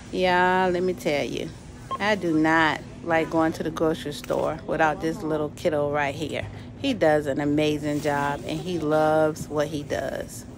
Yeah, let me tell you, I do not like going to the grocery store without this little kiddo right here. He does an amazing job and he loves what he does.